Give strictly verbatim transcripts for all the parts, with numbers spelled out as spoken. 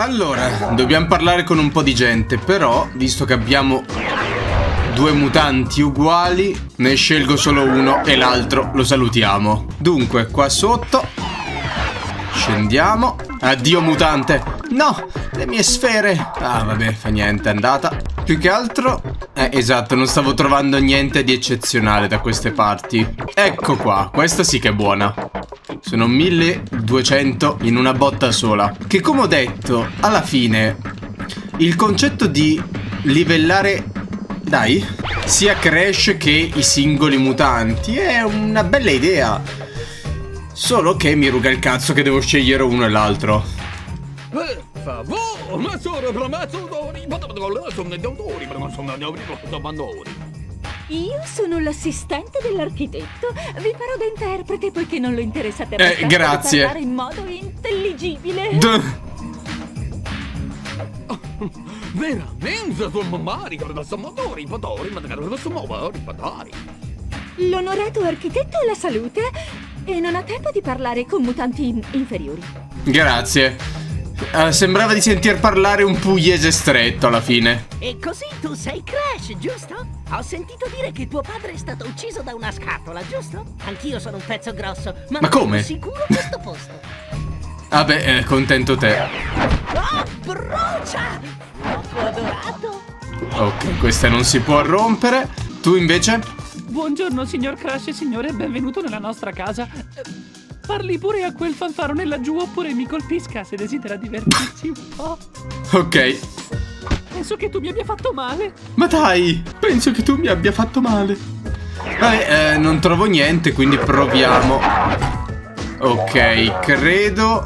Allora, dobbiamo parlare con un po' di gente, però, visto che abbiamo due mutanti uguali, ne scelgo solo uno e l'altro lo salutiamo. Dunque, qua sotto scendiamo. Addio mutante. No, le mie sfere. Ah, vabbè, fa niente, è andata. Più che altro, eh, esatto, non stavo trovando niente di eccezionale da queste parti. Ecco qua, questa sì che è buona. Sono milleduecento in una botta sola. Che come ho detto, alla fine il concetto di livellare, dai, sia Crash che i singoli mutanti è una bella idea. Solo che mi ruga il cazzo che devo scegliere uno e l'altro. Per favore, ma sono Io sono l'assistente dell'architetto. Vi farò da interprete poiché non lo interessate abbastanza Eh, grazie. di parlare in modo intelligibile. D veramente sono marico da somatori, padori, ma da somatori, padori. L'onorato architetto ha la salute e non ha tempo di parlare con mutanti in inferiori. Grazie. Uh, sembrava di sentir parlare un pugliese stretto alla fine. E così tu sei Crash, giusto? Ho sentito dire che tuo padre è stato ucciso da una scatola, giusto? Anch'io sono un pezzo grosso, ma, Ma come? non sicuro questo posto. Vabbè, eh, contento te. Oh, brucia! Fuoco adorato! Ok, questa non si può rompere. Tu invece? Buongiorno signor Crash e signore, benvenuto nella nostra casa. Parli pure a quel fanfarone laggiù oppure mi colpisca se desidera divertirsi un po'. Ok. Penso che tu mi abbia fatto male. Ma dai, penso che tu mi abbia fatto male. Vabbè, eh, non trovo niente, quindi proviamo. Ok, credo.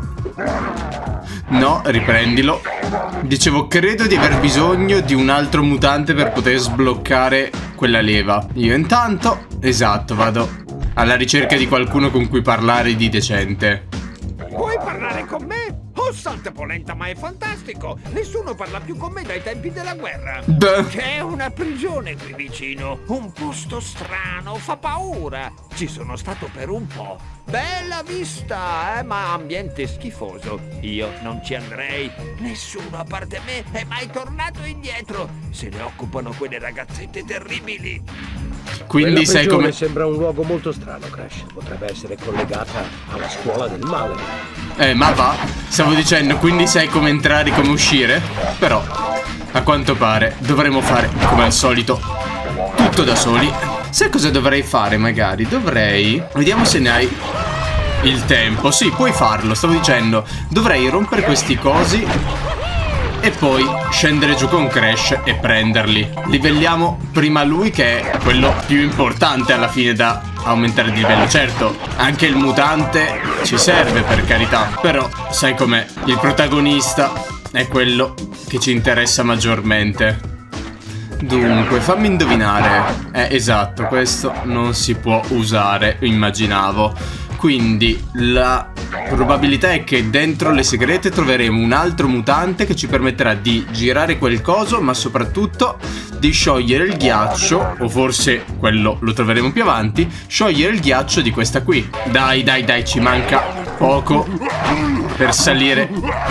No, riprendilo. Dicevo, credo di aver bisogno di un altro mutante per poter sbloccare quella leva. Io intanto, esatto, vado alla ricerca di qualcuno con cui parlare di decente. Vuoi parlare con me? Oh, salta polenta, ma è fantastico! Nessuno parla più con me dai tempi della guerra. Beh. C'è una prigione qui vicino, un posto strano, fa paura. Ci sono stato per un po'. Bella vista, eh, ma ambiente schifoso. Io non ci andrei. Nessuno a parte me è mai tornato indietro. Se ne occupano quelle ragazzette terribili. Quindi Quella sei come... sembra un luogo molto strano, Crash. Potrebbe essere collegata alla scuola del male. Eh, ma va. Stavo dicendo, quindi sai come entrare e come uscire? Però, a quanto pare, dovremo fare, come al solito, tutto da soli. Sai cosa dovrei fare, magari? Dovrei... Vediamo se ne hai il tempo. Sì, puoi farlo, stavo dicendo. Dovrei rompere questi cosi e poi scendere giù con Crash e prenderli. Livelliamo prima lui, che è quello più importante alla fine da aumentare di livello. Certo, anche il mutante ci serve, per carità, però sai com'è, il protagonista è quello che ci interessa maggiormente. Dunque, fammi indovinare. Eh, esatto, questo non si può usare, immaginavo. Quindi la probabilità è che dentro le segrete troveremo un altro mutante che ci permetterà di girare quel coso, ma soprattutto di sciogliere il ghiaccio, o forse quello lo troveremo più avanti, sciogliere il ghiaccio di questa qui. Dai, dai, dai, ci manca poco per salire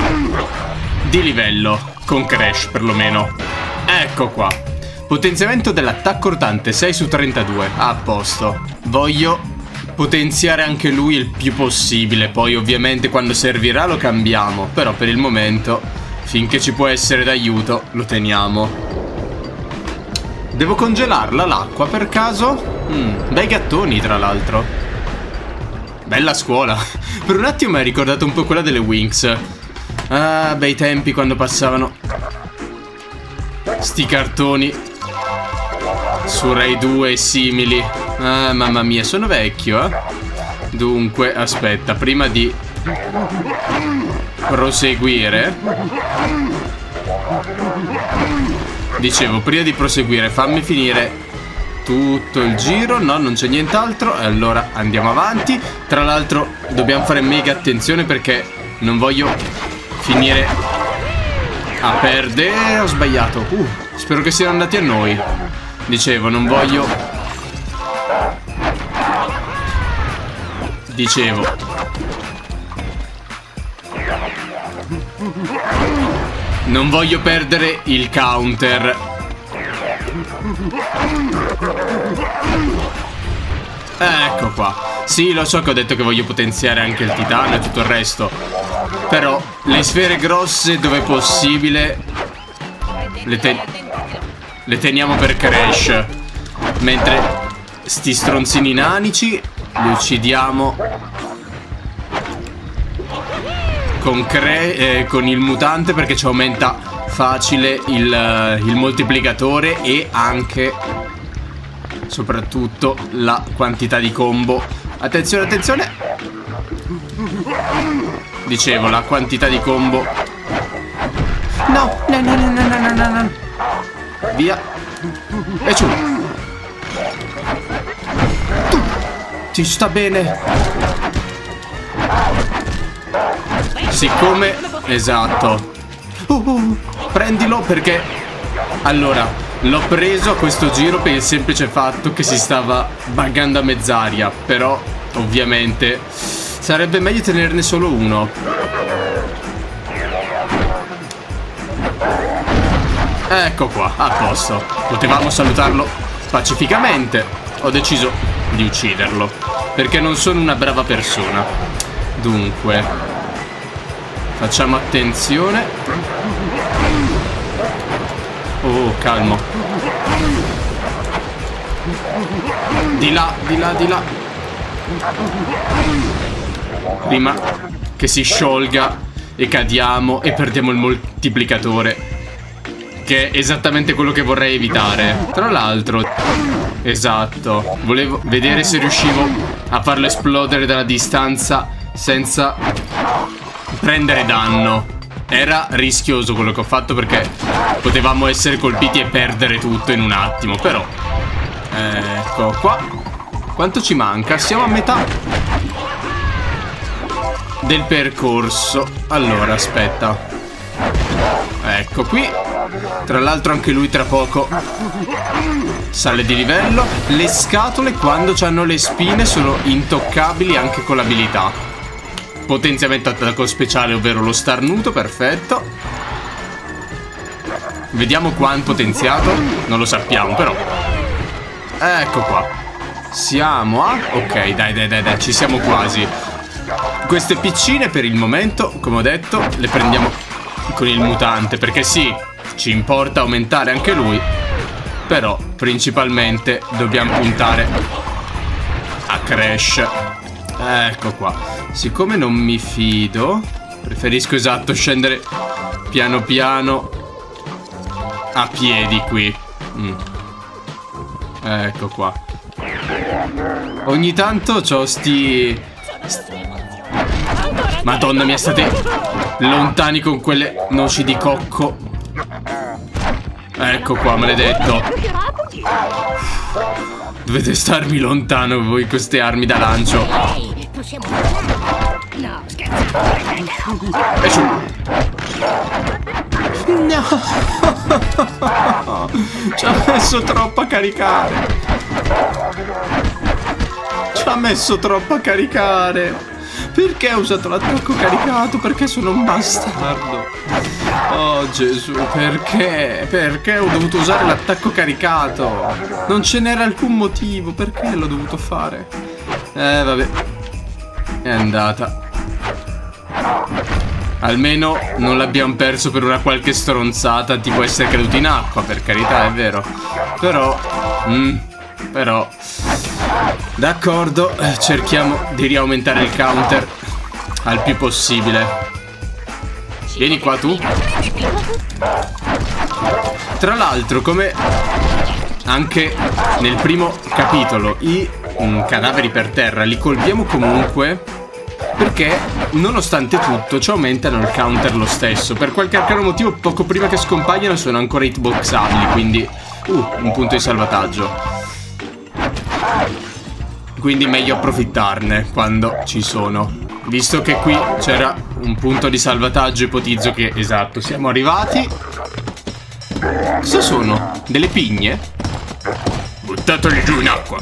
di livello, con Crash perlomeno. Ecco qua. Potenziamento dell'attacco rotante sei su trentadue. A posto. Voglio potenziare anche lui il più possibile. Poi ovviamente quando servirà lo cambiamo. Però per il momento, finché ci può essere d'aiuto, lo teniamo. Devo congelarla l'acqua per caso? Mm, bei gattoni tra l'altro. Bella scuola. Per un attimo mi ha ricordato un po' quella delle Winx. Ah, bei tempi quando passavano sti cartoni su Rai due e simili. Ah, mamma mia, sono vecchio, eh. Dunque, aspetta, prima di proseguire, dicevo, prima di proseguire, fammi finire tutto il giro. No, non c'è nient'altro. E allora andiamo avanti. Tra l'altro dobbiamo fare mega attenzione perché non voglio finire a perdere. Ho sbagliato. uh, Spero che siano andati a noi. Dicevo, non voglio Dicevo Non voglio perdere il counter. Ecco qua. Sì, lo so che ho detto che voglio potenziare anche il titano e tutto il resto. Però le sfere grosse dove possibile le, ten le teniamo per Crash. Mentre sti stronzini nanici li uccidiamo con, cre eh, con il mutante, perché ci aumenta facile il, il moltiplicatore e anche soprattutto la quantità di combo. Attenzione, attenzione. Dicevo, la quantità di combo. No, no, no, no, no, no, no, no. Via. E giù. Ti sta bene. Siccome... Esatto. uh, uh, Prendilo perché... Allora, l'ho preso a questo giro per il semplice fatto che si stava buggando a mezz'aria. Però, ovviamente, sarebbe meglio tenerne solo uno. Ecco qua, a posto. Potevamo salutarlo pacificamente. Ho deciso di ucciderlo perché non sono una brava persona. Dunque, facciamo attenzione. Oh, calmo. Di là, di là, di là. Prima che si sciolga e cadiamo e perdiamo il moltiplicatore, che è esattamente quello che vorrei evitare. Tra l'altro, esatto, volevo vedere se riuscivo a farlo esplodere dalla distanza senza prendere danno. Era rischioso quello che ho fatto perché potevamo essere colpiti e perdere tutto in un attimo. Però ecco qua. Quanto ci manca? Siamo a metà del percorso. Allora, aspetta. Ecco qui. Tra l'altro anche lui tra poco sale di livello. Le scatole, quando hanno le spine, sono intoccabili anche con l'abilità. Potenziamento attacco speciale, ovvero lo starnuto, perfetto. Vediamo quanto potenziato. Non lo sappiamo però. Ecco qua. Siamo a... Ok, dai, dai, dai, dai, ci siamo quasi. Queste piccine per il momento, come ho detto, le prendiamo con il mutante, perché sì, ci importa aumentare anche lui, però principalmente dobbiamo puntare a Crash. Ecco qua. Siccome non mi fido, preferisco, esatto, scendere piano piano a piedi qui. mm. Ecco qua. Ogni tanto c'ho sti... Madonna mia, state lontani con quelle noci di cocco. Ecco qua, maledetto. Dovete starmi lontano voi con queste armi da lancio. E su. No. Ci ha messo troppo a caricare. Ci ha messo troppo a caricare. Perché ho usato l'attacco caricato? Perché sono un bastardo. Oh Gesù, perché? Perché ho dovuto usare l'attacco caricato? Non ce n'era alcun motivo. Perché l'ho dovuto fare? Eh vabbè. È andata. Almeno non l'abbiamo perso per una qualche stronzata, tipo essere caduti in acqua, per carità, è vero. Però mm, Però d'accordo, cerchiamo di riaumentare il counter al più possibile. Vieni qua tu. Tra l'altro, come anche nel primo capitolo, i mm, cadaveri per terra li colpiamo comunque, perché nonostante tutto ci aumentano il counter lo stesso. Per qualche arcano motivo poco prima che scompaiono sono ancora hitboxabili, quindi uh, un punto di salvataggio. Quindi meglio approfittarne quando ci sono. Visto che qui c'era un punto di salvataggio, ipotizzo che, esatto, siamo arrivati. Cosa sono? Delle pigne? Buttateli giù in acqua.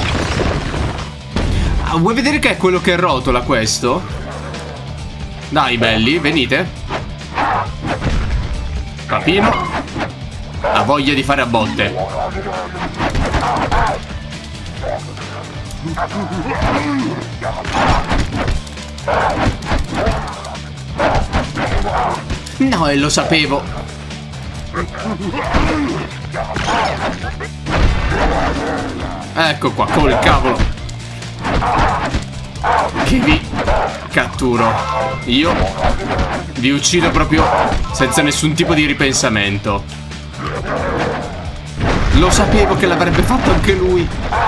Ah, vuoi vedere che è quello che rotola questo? Dai belli, venite. Papino ha voglia di fare a botte. No, e lo sapevo. Ecco qua, col cavolo. Che vi catturo. Io vi uccido proprio senza nessun tipo di ripensamento. Lo sapevo che l'avrebbe fatto anche lui.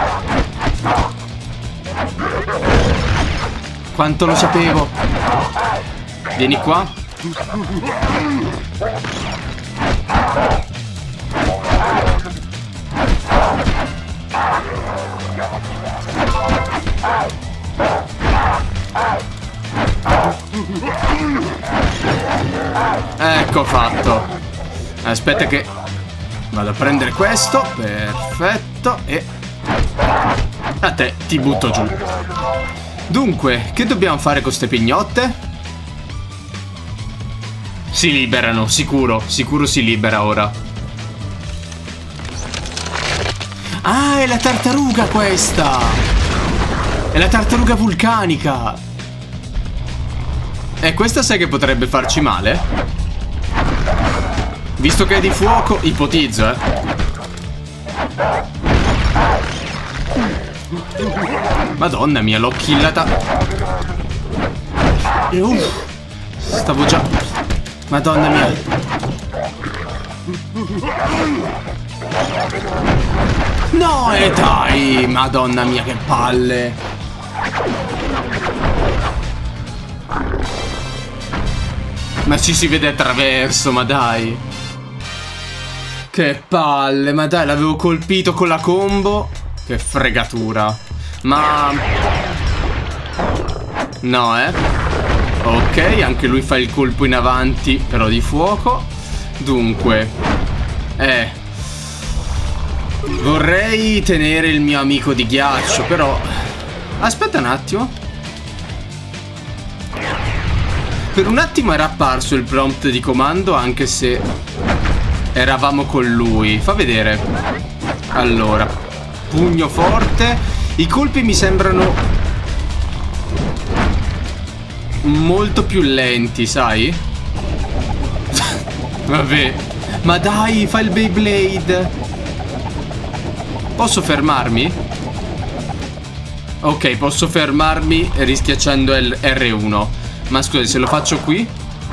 Quanto lo sapevo. Vieni qua. Ecco fatto. Aspetta che vado a prendere questo. Perfetto. E a te ti butto giù. Dunque, che dobbiamo fare con ste pignotte? Si liberano, sicuro. Sicuro si libera ora. Ah, è la tartaruga questa. È la tartaruga vulcanica. E questa sai che potrebbe farci male? Visto che è di fuoco, ipotizzo, eh. Madonna mia, l'ho killata. E uff, stavo già... Madonna mia. No, e dai, madonna mia, che palle. Ma ci si vede attraverso, ma dai. Che palle, ma dai, l'avevo colpito con la combo. Che fregatura. Ma... no, eh. Ok, anche lui fa il colpo in avanti, però di fuoco. Dunque, eh, vorrei tenere il mio amico di ghiaccio, però... Aspetta un attimo. Per un attimo era apparso il prompt di comando, anche se eravamo con lui. Fa vedere. Allora, pugno forte. I colpi mi sembrano molto più lenti, sai? Vabbè. Ma dai, fa il Beyblade. Posso fermarmi? Ok, posso fermarmi rischiacciando il R uno. Ma scusa, se lo faccio qui?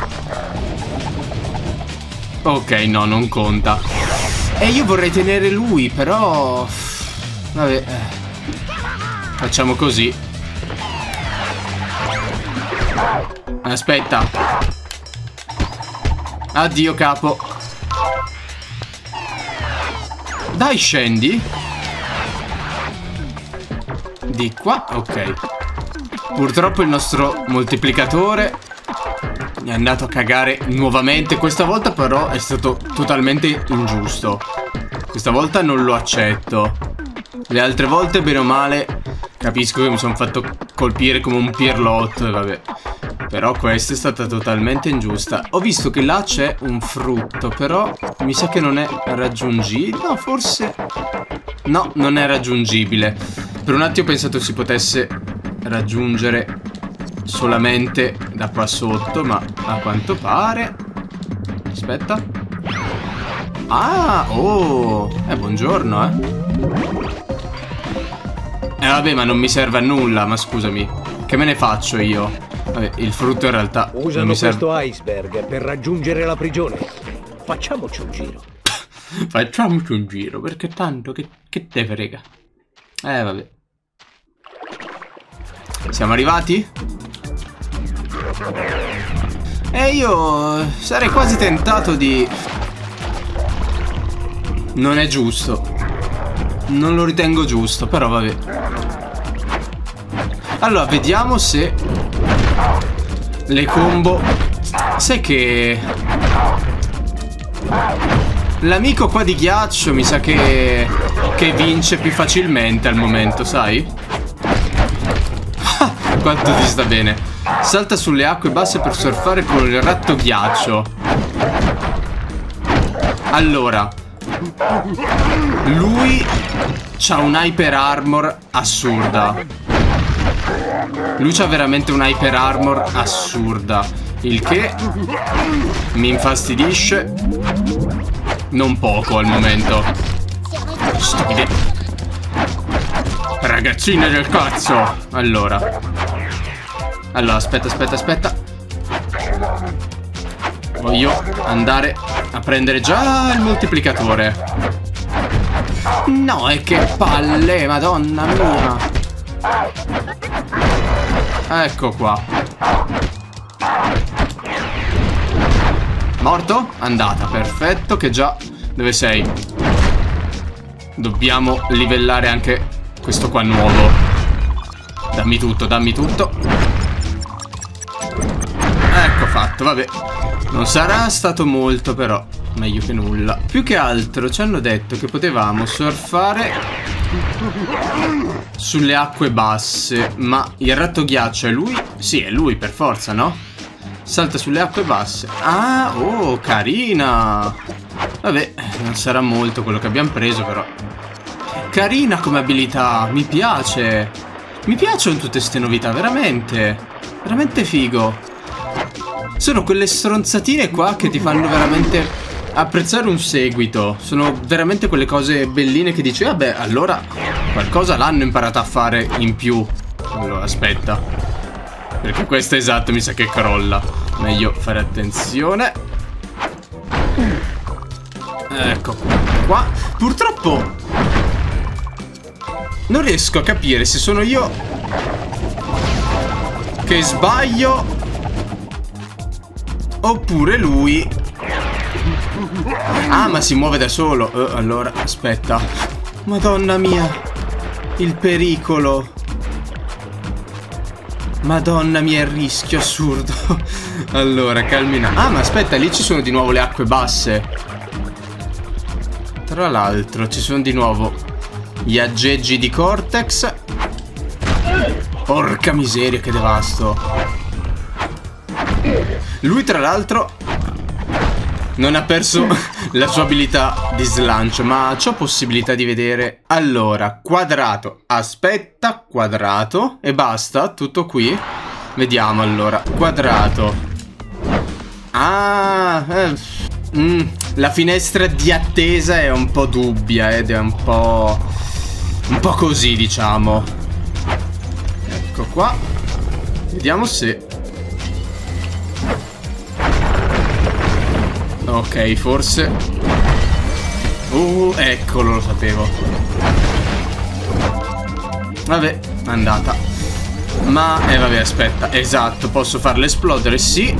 Ok, no, non conta. E io vorrei tenere lui, però... Vabbè. Facciamo così. Aspetta. Addio, capo. Dai, scendi. Di qua, ok. Purtroppo il nostro moltiplicatore è andato a cagare nuovamente. Questa volta però è stato totalmente ingiusto. Questa volta non lo accetto. Le altre volte, bene o male, capisco che mi sono fatto colpire come un pirlotto. Vabbè. Però questa è stata totalmente ingiusta. Ho visto che là c'è un frutto, però mi sa che non è raggiungibile. No, forse... no, non è raggiungibile. Per un attimo ho pensato si potesse raggiungere solamente da qua sotto, ma a quanto pare... Aspetta. Ah, oh, eh, buongiorno, eh. Eh, vabbè, ma non mi serve a nulla, ma scusami. Che me ne faccio io? Vabbè, il frutto in realtà usano non mi serve. questo iceberg per raggiungere la prigione. Facciamoci un giro. Facciamoci un giro, perché tanto che, che te frega. Eh, vabbè. Siamo arrivati? E io sarei quasi tentato di... Non è giusto. Non lo ritengo giusto, però vabbè. Allora, vediamo se le combo... Sai che... L'amico qua di ghiaccio mi sa che... Che vince più facilmente al momento, sai? Quanto ti sta bene. Salta sulle acque basse per surfare con il ratto ghiaccio. Allora, lui c'ha un hyper armor assurda. Lui c'ha veramente un hyper armor assurda, il che mi infastidisce non poco al momento. Stupide ragazzine del cazzo. Allora Allora, aspetta, aspetta, aspetta. Voglio andare a prendere già il moltiplicatore. No, e che palle, madonna mia. Ecco qua. Morto? Andata, perfetto, che già... Dove sei? Dobbiamo livellare anche questo qua nuovo. Dammi tutto, dammi tutto. Ecco fatto, vabbè. Non sarà stato molto, però meglio che nulla. Più che altro ci hanno detto che potevamo surfare sulle acque basse. Ma il ratto ghiaccio è lui? Sì, è lui per forza, no? Salta sulle acque basse. Ah, oh, carina. Vabbè, non sarà molto quello che abbiamo preso, però carina come abilità, mi piace. Mi piacciono tutte ste novità, veramente. Veramente figo. Sono quelle stronzatine qua che ti fanno veramente apprezzare un seguito. Sono veramente quelle cose belline che dici, vabbè, allora qualcosa l'hanno imparato a fare in più. Allora, aspetta, perché questo esatto mi sa che crolla. Meglio fare attenzione. Ecco qua. Purtroppo non riesco a capire se sono io che sbaglio oppure lui. Ah, ma si muove da solo. uh, Allora, aspetta. Madonna mia, il pericolo. Madonna mia, il rischio assurdo. Allora, calmina. Ah, ma aspetta, lì ci sono di nuovo le acque basse. Tra l'altro ci sono di nuovo gli aggeggi di Cortex. Porca miseria, che devasto. Lui tra l'altro non ha perso la sua abilità di slancio, ma c'ho possibilità di vedere. Allora, quadrato. Aspetta, quadrato. E basta, tutto qui. Vediamo allora, quadrato. Ah, eh, mm, la finestra di attesa è un po' dubbia ed è un po'... un po' così, diciamo. Ecco qua. Vediamo se... Ok, forse... Uh, eccolo, lo sapevo. Vabbè, è andata. Ma, eh vabbè, aspetta. Esatto, posso farle esplodere, sì.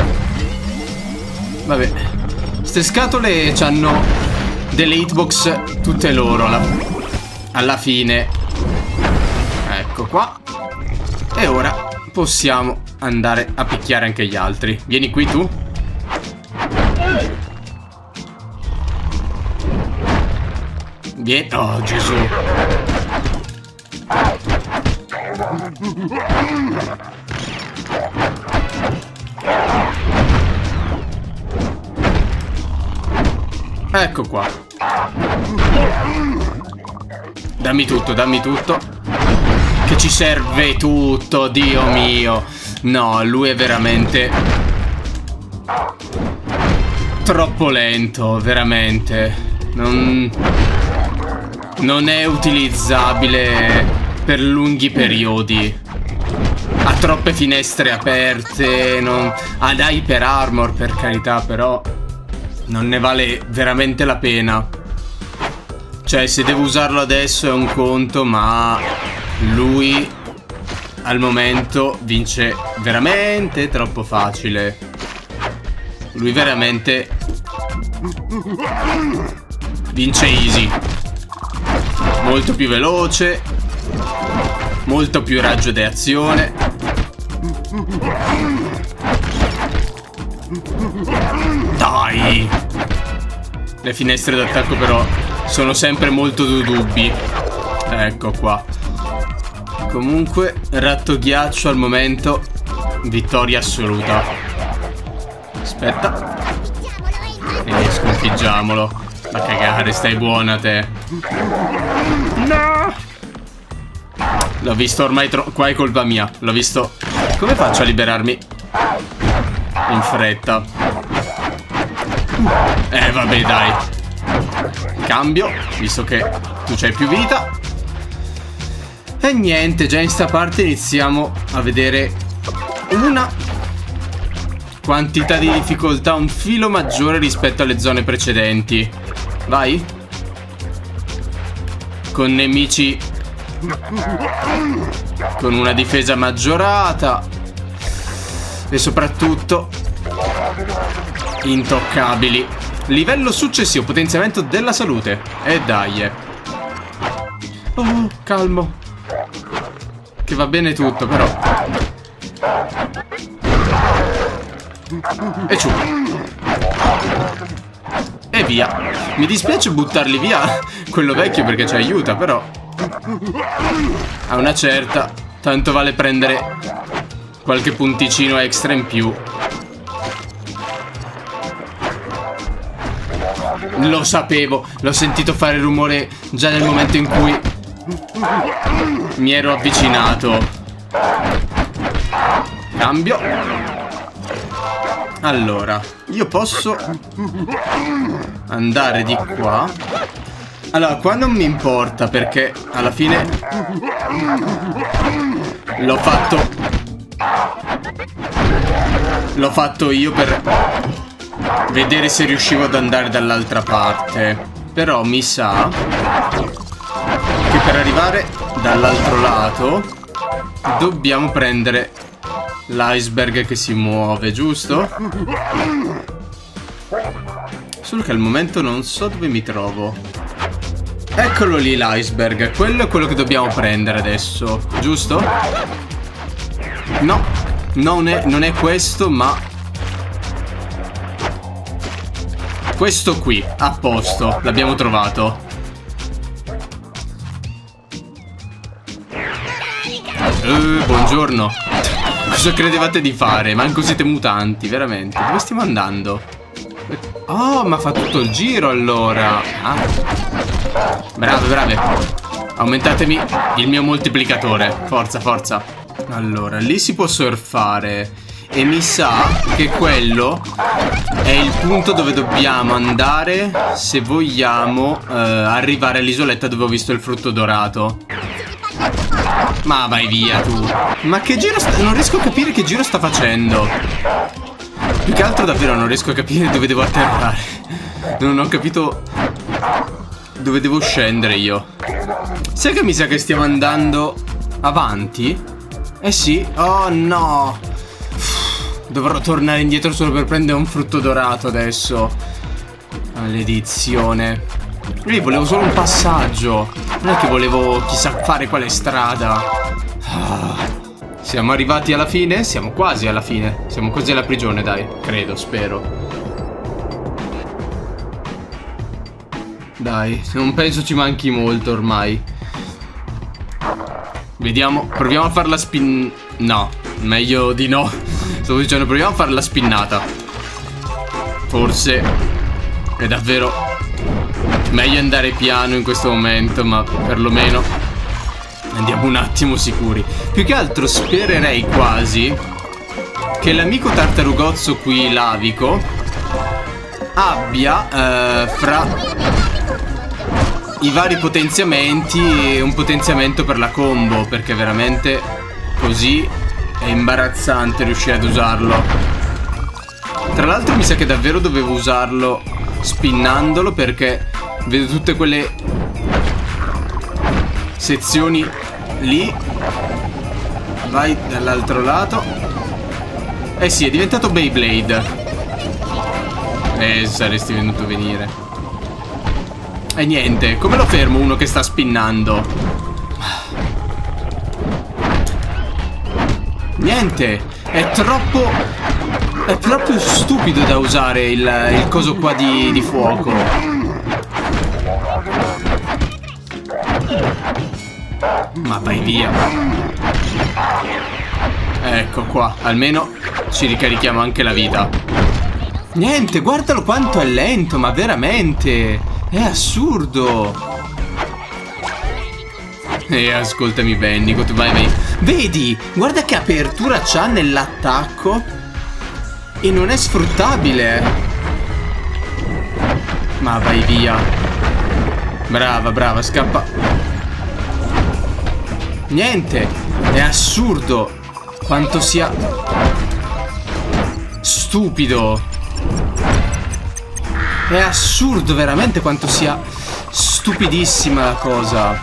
Vabbè. Ste scatole c'hanno delle hitbox tutte loro alla, alla fine. Ecco qua. E ora possiamo andare a picchiare anche gli altri. Vieni qui tu. Vieni. Oh, Gesù. Ecco qua. Dammi tutto, dammi tutto. Che ci serve tutto, Dio mio. No, lui è veramente troppo lento, veramente. Non... non è utilizzabile per lunghi periodi. Ha troppe finestre aperte. Non... ha hyper armor, per carità, però non ne vale veramente la pena. Cioè, se devo usarlo adesso è un conto, ma lui al momento vince veramente troppo facile. Lui veramente vince easy. Molto più veloce, molto più raggio di azione. Dai! Le finestre d'attacco però sono sempre molto dubbi. Ecco qua. Comunque, ratto ghiaccio al momento vittoria assoluta. Aspetta. E esco un sconfiggiamolo. Ma cagare, stai buona te. No! L'ho visto ormai troppo. Qua è colpa mia. L'ho visto. Come faccio a liberarmi in fretta? Eh vabbè dai. Cambio, visto che tu c'hai più vita. E niente, già in sta parte iniziamo a vedere una quantità di difficoltà un filo maggiore rispetto alle zone precedenti. Vai. Con nemici con una difesa maggiorata e soprattutto intoccabili. Livello successivo, potenziamento della salute. E dai eh. Oh, calmo. Che va bene tutto però. E giù. E via. Mi dispiace buttarli via quello vecchio perché ci aiuta, però a una certa tanto vale prendere qualche punticino extra in più. Lo sapevo, l'ho sentito fare rumore già nel momento in cui mi ero avvicinato. Cambio. Allora, io posso andare di qua. Allora, qua non mi importa perché alla fine l'ho fatto L'ho fatto io per vedere se riuscivo ad andare dall'altra parte. Però mi sa che per arrivare dall'altro lato dobbiamo prendere l'iceberg che si muove, giusto? Solo che al momento non so dove mi trovo. Eccolo lì l'iceberg. Quello è quello che dobbiamo prendere adesso, giusto? No, non è, non è questo, ma questo qui. A posto, l'abbiamo trovato. Uh, buongiorno. Cosa credevate di fare? Manco siete mutanti, veramente. Dove stiamo andando? Oh, ma fa tutto il giro allora. Ah. Brave, brave. Aumentatemi il mio moltiplicatore. Forza, forza. Allora, lì si può surfare. E mi sa che quello è il punto dove dobbiamo andare se vogliamo eh, arrivare all'isoletta dove ho visto il frutto dorato. Ma vai via tu. Ma che giro sta... Non riesco a capire che giro sta facendo. Più che altro davvero non riesco a capire dove devo atterrare. Non ho capito dove devo scendere io. Sai che mi sa che stiamo andando avanti? Eh sì. Oh no. Dovrò tornare indietro solo per prendere un frutto dorato adesso. Maledizione. Io volevo solo un passaggio. Non è che volevo chissà fare quale strada. Ah. Siamo arrivati alla fine? Siamo quasi alla fine. Siamo quasi alla prigione, dai. Credo, spero. Dai, non penso ci manchi molto ormai. Vediamo. Proviamo a farla spin... No, meglio di no. Stavo dicendo, proviamo a fare la spinnata. Forse è davvero meglio andare piano in questo momento, ma perlomeno andiamo un attimo sicuri. Più che altro spererei quasi che l'amico tartarugozzo qui, Lavico, abbia eh, fra i vari potenziamenti un potenziamento per la combo, perché veramente così è imbarazzante riuscire ad usarlo. Tra l'altro mi sa che davvero dovevo usarlo spinnandolo, perché vedo tutte quelle sezioni lì. Vai dall'altro lato. Eh sì, è diventato Beyblade. Eh, saresti venuto a venire. E niente, come lo fermo uno che sta spinnando? Niente, è troppo... È proprio stupido da usare il, il coso qua di, di fuoco. Ma vai via. Ecco qua, almeno ci ricarichiamo anche la vita. Niente, guardalo quanto è lento, ma veramente. È assurdo. E ascoltami Bandicoot, vai vai. Vedi, guarda che apertura c'ha nell'attacco. E non è sfruttabile. Ma vai via. Brava, brava, scappa. Niente, è assurdo quanto sia stupido. È assurdo veramente quanto sia stupidissima la cosa.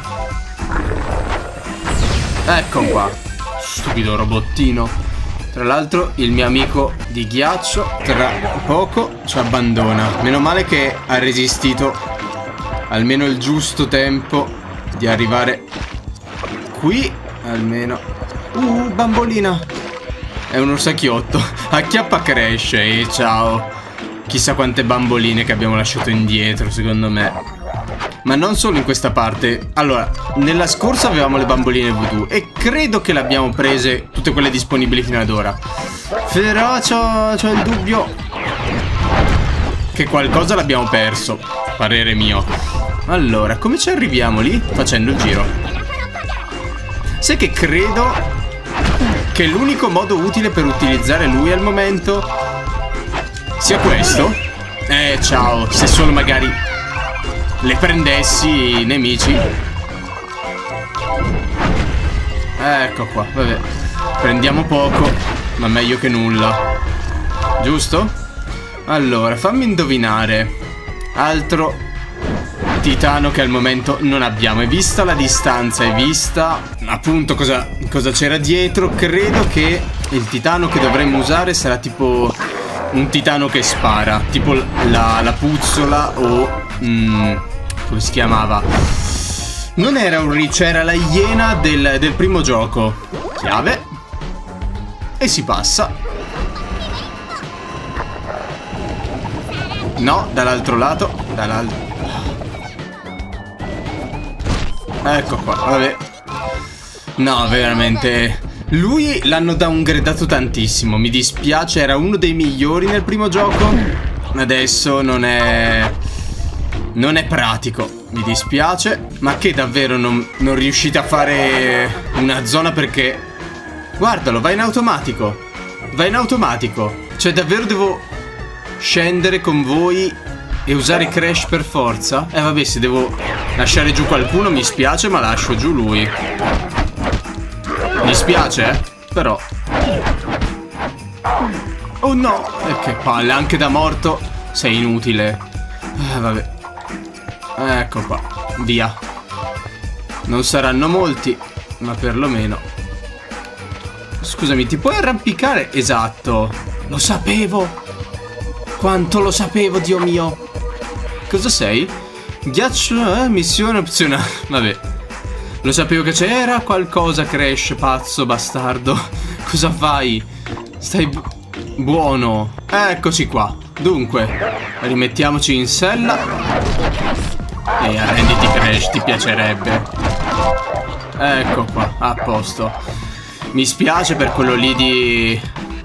Ecco qua. Stupido robottino. Tra l'altro il mio amico di ghiaccio tra poco ci abbandona. Meno male che ha resistito almeno il giusto tempo di arrivare qui. Almeno. Uh, bambolina. È un orsacchiotto. Acchiappa Crash e ciao. Chissà quante bamboline che abbiamo lasciato indietro, secondo me. Ma non solo in questa parte. Allora, nella scorsa avevamo le bamboline voodoo e credo che le abbiamo prese tutte quelle disponibili fino ad ora. Però c'ho, c'ho il dubbio che qualcosa l'abbiamo perso, parere mio. Allora, come ci arriviamo lì? Facendo il giro. Sai che credo che l'unico modo utile per utilizzare lui al momento sia questo? Eh, ciao, se solo magari le prendessi i nemici. Ecco qua, vabbè. Prendiamo poco, ma meglio che nulla. Giusto? Allora, fammi indovinare. Altro titano che al momento non abbiamo. E vista la distanza e vista appunto cosa cosa c'era dietro, credo che il titano che dovremmo usare sarà tipo un titano che spara, tipo la, la puzzola o mm, come si chiamava? Non era un riccio, era la iena del, del primo gioco. Chiave. E si passa. No, dall'altro lato. Dall'altro. Ecco qua, vabbè. No, veramente. Lui l'hanno downgradato tantissimo. Mi dispiace, era uno dei migliori nel primo gioco. Adesso non è... non è pratico. Mi dispiace. Ma che davvero non, non riuscite a fare una zona perché... Guardalo, va in automatico. Va in automatico. Cioè davvero devo scendere con voi e usare Crash per forza? Eh vabbè, se devo lasciare giù qualcuno mi spiace, ma lascio giù lui. Mi spiace, eh? Però... Oh no! E che palle, anche da morto sei inutile. Eh vabbè. Ecco qua. Via. Non saranno molti, ma perlomeno. Scusami, ti puoi arrampicare? Esatto. Lo sapevo. Quanto lo sapevo, Dio mio. Cosa sei? Ghiaccio, eh? Missione opzionale. Vabbè. Lo sapevo che c'era qualcosa, Crash, pazzo, bastardo. Cosa fai? Stai bu buono. Eccoci qua. Dunque, rimettiamoci in sella. E arrenditi, Crash, ti piacerebbe. Ecco qua, a posto. Mi spiace per quello lì di...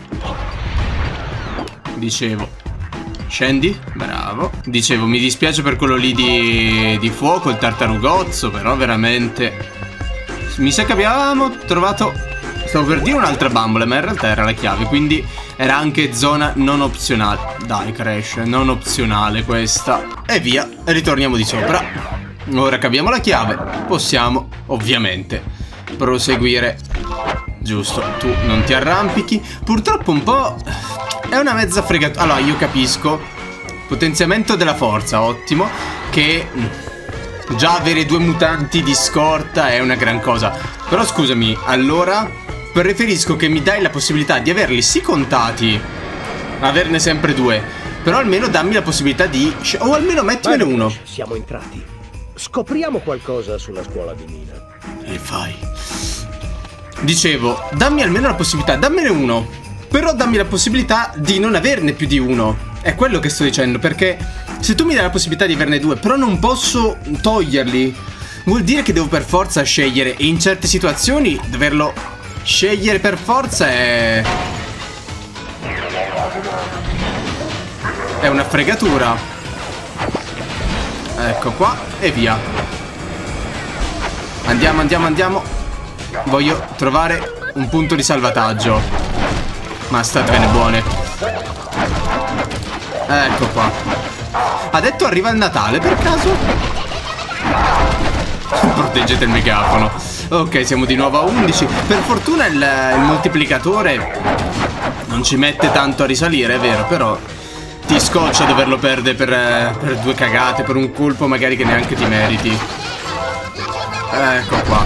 Dicevo. Scendi? Bravo. Dicevo, mi dispiace per quello lì di, di fuoco, il tartarugozzo, però veramente... Mi sa che abbiamo trovato... Stavo per dire un'altra bambola, ma in realtà era la chiave, quindi era anche zona non opzionale. Dai, Crash, non opzionale questa. E via, ritorniamo di sopra. Ora che abbiamo la chiave, possiamo, ovviamente, proseguire. Giusto, tu non ti arrampichi. Purtroppo un po'... È una mezza fregatura. Allora, io capisco. Potenziamento della forza, ottimo. Che già avere due mutanti di scorta è una gran cosa. Però scusami, allora preferisco che mi dai la possibilità di averli sì contati, averne sempre due. Però almeno dammi la possibilità di... O almeno mettimene Vai, uno. Siamo entrati. Scopriamo qualcosa sulla scuola di Mina. E fai. Dicevo, dammi almeno la possibilità, dammene uno. Però dammi la possibilità di non averne più di uno. È quello che sto dicendo, perché se tu mi dai la possibilità di averne due, però non posso toglierli, vuol dire che devo per forza scegliere. E in certe situazioni doverlo scegliere per forza è... È una fregatura. Ecco qua e via. Andiamo, andiamo, andiamo. Voglio trovare un punto di salvataggio. Ma statevene buone. Ecco qua. Ha detto arriva il Natale per caso? Proteggete il megafono. Ok, siamo di nuovo a undici. Per fortuna il, il moltiplicatore non ci mette tanto a risalire, è vero, però ti scoccia doverlo perdere per, per due cagate, per un colpo magari che neanche ti meriti. Ecco qua.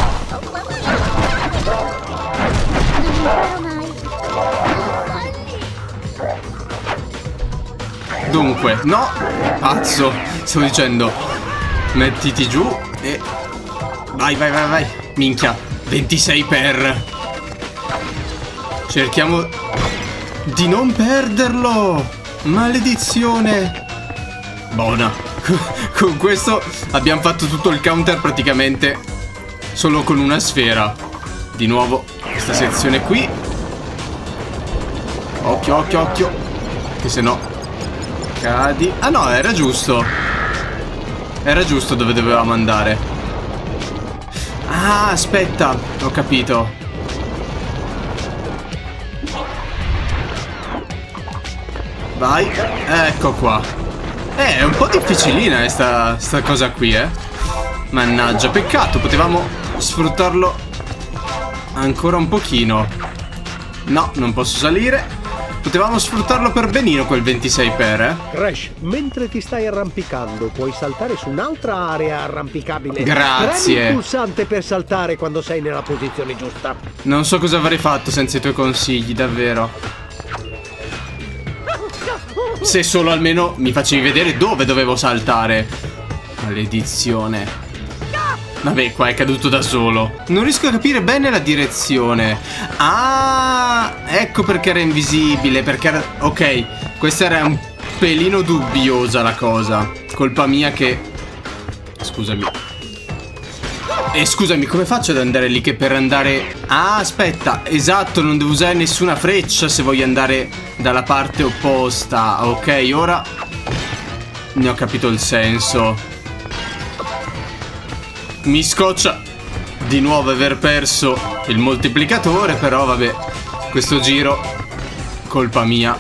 Dunque, no, pazzo, stavo dicendo, mettiti giù e vai, vai, vai, vai. Minchia, ventisei per. Cerchiamo di non perderlo. Maledizione. Buona. Con questo abbiamo fatto tutto il counter praticamente solo con una sfera. Di nuovo questa sezione qui. Occhio, occhio, occhio, che se no cadi. Ah no, era giusto. Era giusto dove dovevamo andare. Ah, aspetta, ho capito. Vai, ecco qua. Eh, è un po' difficilina sta, sta cosa qui, eh. Mannaggia, peccato, potevamo sfruttarlo ancora un pochino. No, non posso salire. Potevamo sfruttarlo per benino quel ventisei per, eh. Crash, mentre ti stai arrampicando, puoi saltare su un'altra area arrampicabile. Grazie. Premi il pulsante per saltare quando sei nella posizione giusta. Non so cosa avrei fatto senza i tuoi consigli, davvero. Se solo almeno mi facevi vedere dove dovevo saltare. Maledizione. Vabbè, qua è caduto da solo. Non riesco a capire bene la direzione. Ah, ecco perché era invisibile. Perché era... Ok, questa era un pelino dubbiosa la cosa. Colpa mia che... Scusami. E scusami, come faccio ad andare lì che per andare... Ah, aspetta, esatto, non devo usare nessuna freccia se voglio andare dalla parte opposta. Ok, ora ne ho capito il senso. Mi scoccia di nuovo aver perso il moltiplicatore, però vabbè, questo giro colpa mia.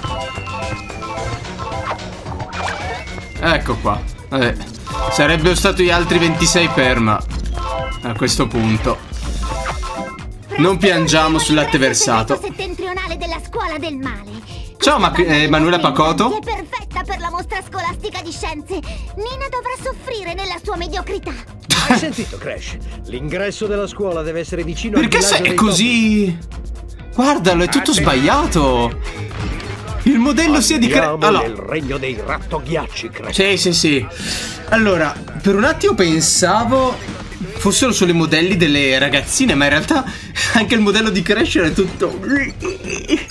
Ecco qua. Vabbè, sarebbero stati gli altri ventisei per, ma a questo punto non piangiamo sul latte versato. Settentrionale della scuola del male. Ciao, ma eh, Emanuela Pacotto. È perfetta per la mostra scolastica di scienze. Nina dovrà soffrire nella sua mediocrità. Hai sentito, Crash? L'ingresso della scuola deve essere vicino al Perché villaggio se è dei così? Guardalo, è tutto sbagliato. Il modello sia di Crash. Andiamo nel regno dei rattoghiacci, Crash. Sì, sì, sì. Allora, per un attimo pensavo fossero solo i modelli delle ragazzine, ma in realtà anche il modello di Crash era tutto...